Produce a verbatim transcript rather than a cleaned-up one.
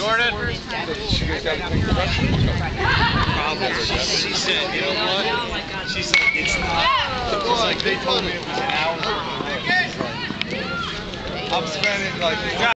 Jordan? She goes down to take the rest. Probably. She said, you know what? She's like, it's not. She's like, they told me it was an hour. I'm spending like.